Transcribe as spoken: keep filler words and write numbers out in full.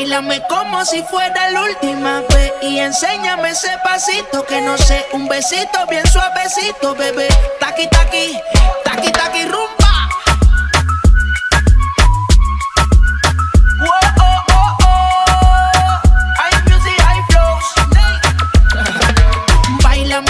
Báilame como si fuera la última vez y enséñame ese pasito que no sé, un besito bien suavecito, bebé. Taqui, taqui, taqui, taqui, rum.